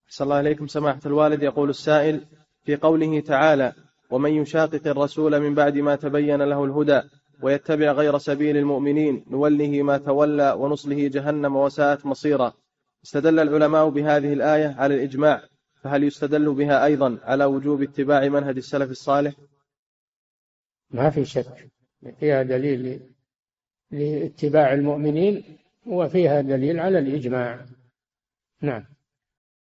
صلى الله عليكم سماحة الوالد. يقول السائل: في قوله تعالى: ومن يشاقق الرسول من بعد ما تبين له الهدى ويتبع غير سبيل المؤمنين نوله ما تولى ونصله جهنم وساءت مصيرا، استدل العلماء بهذه الآية على الإجماع، فهل يستدل بها أيضا على وجوب اتباع منهج السلف الصالح؟ ما في شك فيها دليل لاتباع المؤمنين، وفيها دليل على الإجماع. نعم.